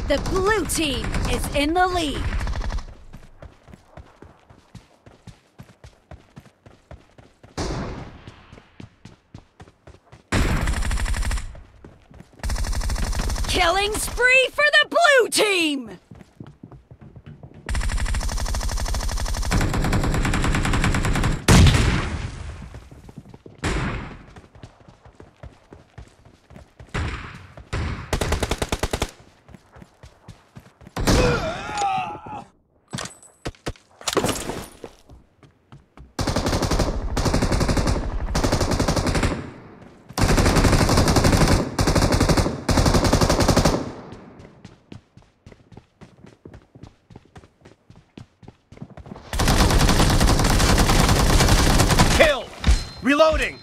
The blue team is in the lead. Killing spree for the blue team! Reloading!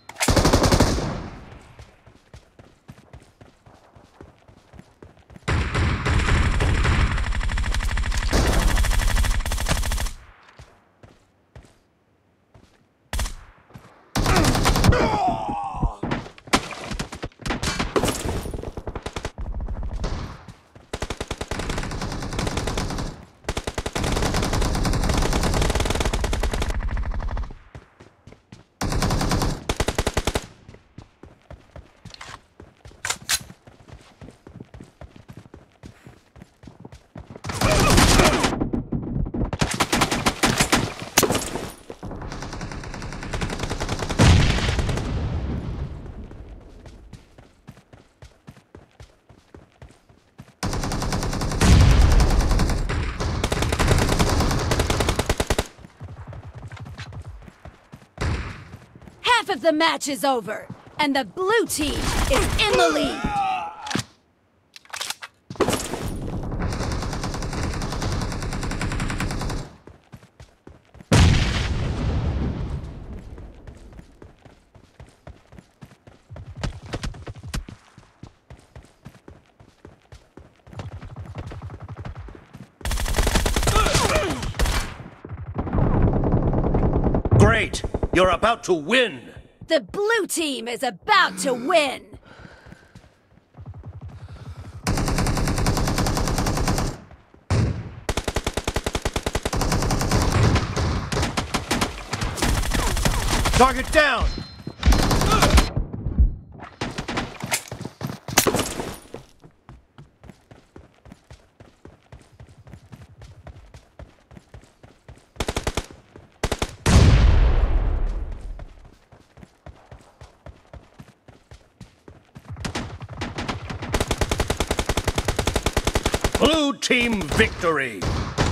Half of the match is over, and the blue team is in the lead. Great! You're about to win! The blue team is about to win! Target down! Blue team victory!